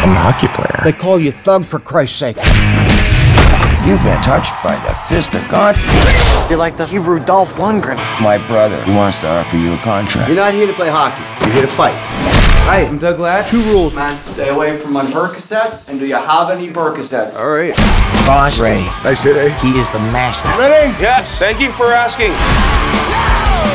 I'm a hockey player. They call you Thug, for Christ's sake. You've been touched by the fist of God. You're like the Hebrew Dolph Lundgren. My brother, he wants to offer you a contract. You're not here to play hockey. You're here to fight. Hi, I'm Doug Ladd. 2 rules, Man, stay away from my Percocets, and do you have any Percocets? All right. Boss Ray. Nice hit, eh? He is the master. Ready? Yes, thank you for asking.